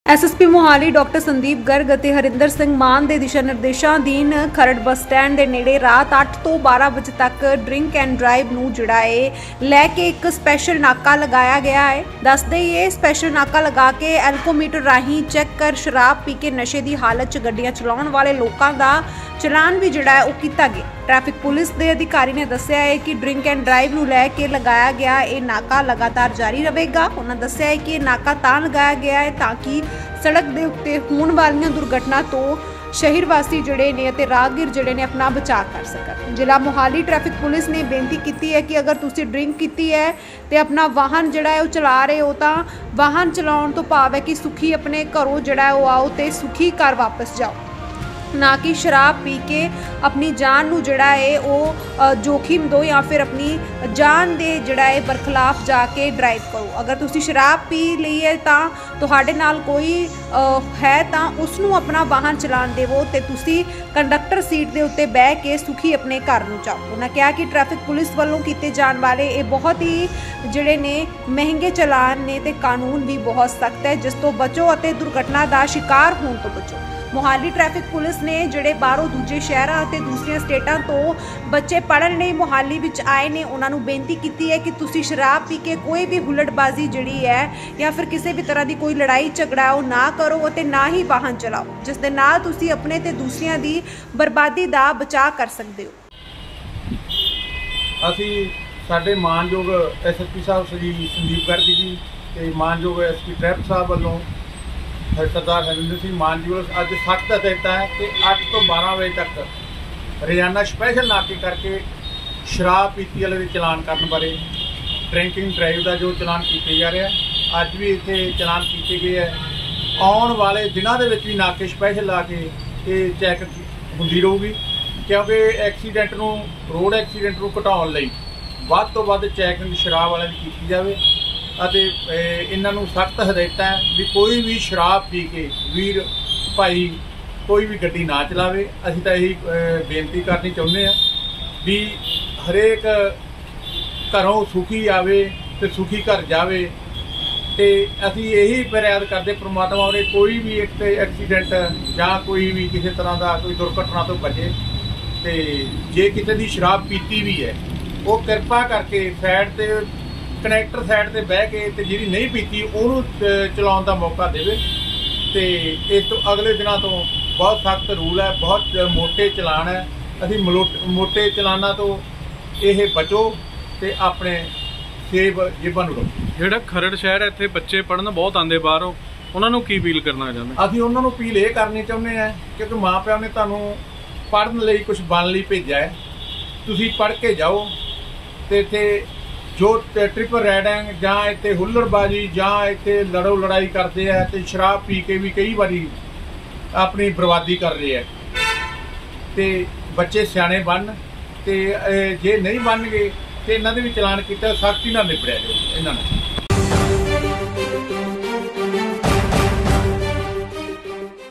SSP Mohali doctor Sandeep Garg ਅਤੇ ਹਰਿੰਦਰ ਸਿੰਘ ਮਾਨ ਦੇ ਦਿਸ਼ਾ ਨਿਰਦੇਸ਼ਾਂ ਅਧੀਨ ਖਰੜ ਬੱਸ ਸਟੈਂਡ ਦੇ ਨੇੜੇ ਰਾਤ 8 ਤੋਂ 12 ਵਜੇ ਤੱਕ ਡਰਿੰਕ ਐਂਡ ਡਰਾਈਵ ਨੂੰ ਜਿਹੜਾ ਲੈ ਕੇ ਇੱਕ ਸਪੈਸ਼ਲ ਨਾਕਾ ਲਗਾਇਆ ਗਿਆ ਹੈ। ਦੱਸਦੇ ਹੀ ਇਹ ਸਪੈਸ਼ਲ ਨਾਕਾ ਲਗਾ ਕੇ ਐਲਕੋਮੀਟਰ ਰਾਹੀਂ ਚੈੱਕ ਕਰ ਸ਼ਰਾਬ ਪੀ ਕੇ ਨਸ਼ੇ ਦੀ ਹਾਲਤ 'ਚ ਗੱਡੀਆਂ ਚਲਾਉਣ ਵਾਲੇ ਲੋਕਾਂ ਦਾ ਚਲਾਨ ਵੀ ਜਿਹੜਾ ਉਹ ਕੀਤਾ ਗਿਆ। ट्रैफिक पुलिस के अधिकारी ने दस्सिया है कि ड्रिंक एंड ड्राइव नूं लैके लगाया गया ये नाका लगातार जारी रहेगा। उन्होंने दस्सिया है कि नाका तां लगाया गया है ताकि सड़क के उत्ते होने वाली दुर्घटना तो शहर वासी जिहड़े ने ते राहगीर जिहड़े ने अपना बचाव कर सकन। जिला मोहाली ट्रैफिक पुलिस ने बेनती की है कि अगर तुसीं ड्रिंक की है तो अपना वाहन जिहड़ा है चला रहे हो तो वाहन चलाउण तो भाव है कि सुखी अपने घरों जिहड़ा है आओ तो सुखी घर वापस जाओ, ना कि शराब पी के अपनी जान नूं जिहड़ा है वो जोखिम दो या फिर अपनी जान दे जिहड़ा है बरखिलाफ जाके ड्राइव करो। अगर तुसीं शराब पी लई है तां तुहाडे नाल कोई है तां उसनूं अपना वाहन चलाण देवो ते तुसीं कंडक्टर सीट दे उत्ते बह के सुखी अपने घर नूं जाओ। उन्होंने कहा कि ट्रैफिक पुलिस वालों कीते जाण वाले ये बहुत ही जिहड़े ने महंगे चलान ने ते कानून भी बहुत सख्त है, जिस तो बचो अते दुर्घटना का शिकार होण तो बचो। मोहाली ट्रैफिक पुलिस ने जिहड़े बाहरों दूजे शहरां ते दूसरियां स्टेटां तो बच्चे पढ़न लई मोहाली विच आए ने उन्हां नूं बेनती कीती है कि तुसीं शराब पी के कोई भी हुल्लड़बाजी जिहड़ी है या फिर किसी भी तरह की कोई लड़ाई झगड़ा वो ना करो ते ना ही वाहन चलाओ, जिस दे नाल तुसीं अपने ते दूसरियां दी बर्बादी दा बचाव कर सकदे हो। असीं साडे मानयोग एसएसपी साहब श्री संदीप गर्ग जी ते मानयोग एसपी ट्रैफिक साहब वालों सरदार हरिंदर सिंह मान जी वालों अज सख्त हदायतां है कि 8 तो 12 बजे तक रोजाना स्पैशल नाके करके शराब पीती वाले चलान करने बारे ड्रिंकिंग ड्राइव का जो चलान किया जा रहा है अज भी इतने चलान किए गए हैं। आने वाले दिनों के भी नाके स्पैशल ला के ये चैक होंदी रहूगी, क्योंकि एक्सीडेंट नूं रोड एक्सीडेंट नूं घटाउण लई वध तो वध चैकिंग शराब वाले की की जाए ਅਤੇ ਇਹਨਾਂ ਨੂੰ सख्त हदायतां भी कोई भी शराब पी के वीर भाई कोई भी गड्डी ना चलावे। असीं तां यही बेनती करनी चाहुंदे आ भी हरेक घरों सुखी आवे ते सुखी घर जावे ते असीं यही फरियाद करदे परमात्मा उरे कोई भी एक एक्सीडेंट जां कोई भी किसी तरह का कोई दुर्घटना तो बचे ते जे किसी की शराब पीती भी है वो किरपा करके साइड ते कनैक्टर साइड पर बह के ते जिहड़ी नहीं पीती उहनूं चलाउण दा मौका देवे। ते इस तो अगले दिनों तो बहुत सख्त रूल है, बहुत मोटे चलान है। असीं मोटे चलाना तो ये बचो ते अपने सेब जेबां नूं रखो। जिहड़ा खरड़ शहर है इत्थे बच्चे पढ़न बहुत आंदे बाहरों, उन्हां नूं की अपील करना चाहुंदे? असीं उन्हां नूं अपील ये करनी चाहुंदे हैं क्योंकि माँ प्यो ने तुहानूं पढ़न लई कुछ बन लई भेजा है, तुसीं पढ़ के जाओ ते इत्थे जो ट्रिपल राइडिंग जां इत्थे हुल्लड़बाजी जां इत्थे लड़ो लड़ाई करते हैं तो शराब पी के भी कई बारी अपनी बर्बादी कर रहे हैं। तो बच्चे सियाने बन ते जे नहीं बन गए तो इन्हां दे भी चलान किया सख्ती नाल निपड़िया जाओ इन्हां नाल।